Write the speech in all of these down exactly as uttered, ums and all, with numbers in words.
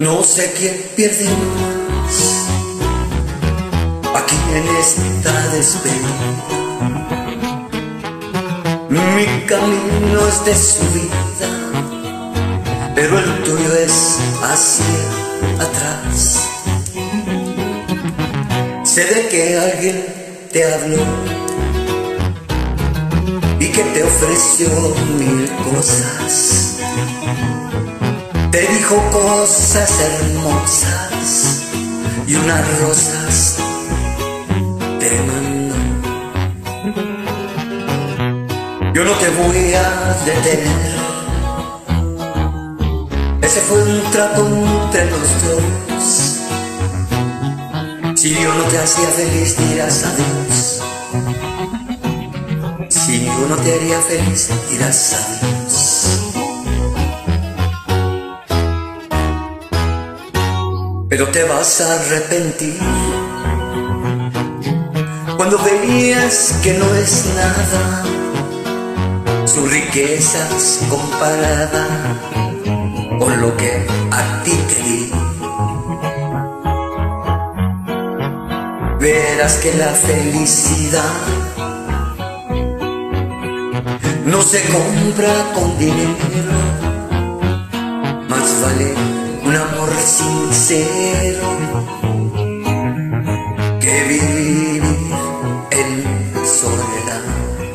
No sé quién pierde más aquí en esta despedida. Mi camino es de subida, pero el tuyo es hacia atrás. Sé de que alguien te habló y que te ofreció mil cosas. Te dijo cosas hermosas y unas rosas te mandó. Yo no te voy a detener. Ese fue un trato entre los dos. Si yo no te hacía feliz, dirás adiós. Si yo no te haría feliz, dirás adiós. Pero te vas a arrepentir cuando veías que no es nada sus riquezas comparada con lo que a ti te di. Verás que la felicidad no se compra con dinero, más vale un amor sincero que vivir en soledad.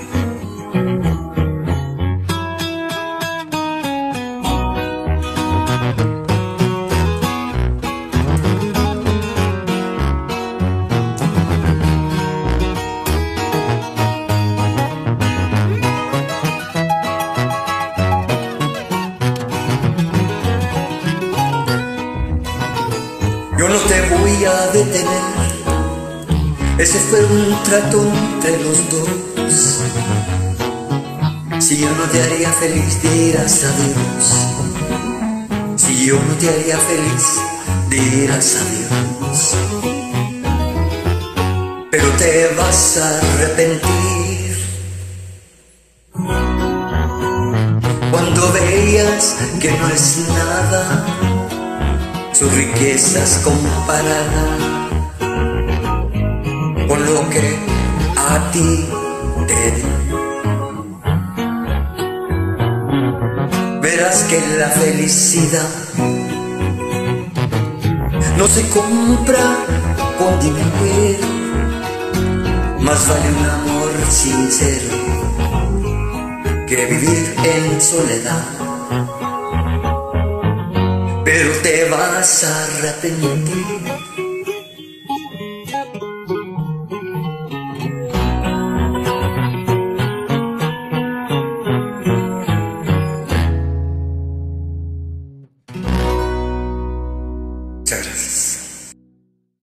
Yo no te voy a detener. Ese fue un trato entre los dos. Si yo no te haría feliz, dirás adiós. Si yo no te haría feliz, dirás adiós. Pero te vas a arrepentir cuando veías que no es nada sus riquezas comparadas con lo que a ti te di. Verás que la felicidad no se compra con dinero, más vale un amor sincero que vivir en soledad. Pero te vas a arrepentir